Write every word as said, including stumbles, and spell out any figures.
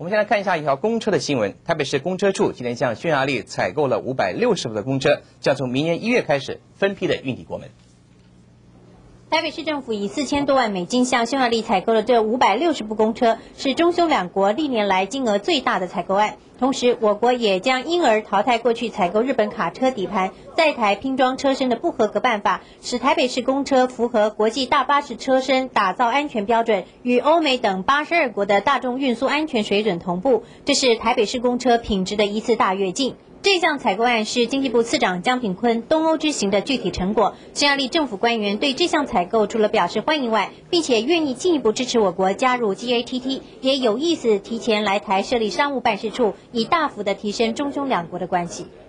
我们先来看一下一条公车的新闻。台北市公车处今天向匈牙利采购了五百六十部的公车，将从明年一月开始分批的运抵国门。 台北市政府以四千多万美金向匈牙利采购了这五百六十部公车，是中匈两国历年来金额最大的采购案。同时，我国也将因而淘汰过去采购日本卡车底盘、在台拼装车身的不合格办法，使台北市公车符合国际大巴士车身打造安全标准，与欧美等八十二国的大众运输安全水准同步。这是台北市公车品质的一次大跃进。这项采购案是经济部次长江炳坤东欧之行的具体成果。匈牙利政府官员对这项采购除了表示欢迎外，并且愿意进一步支持我国加入 G A T T， 也有意思提前来台设立商务办事处，以大幅的提升中匈两国的关系。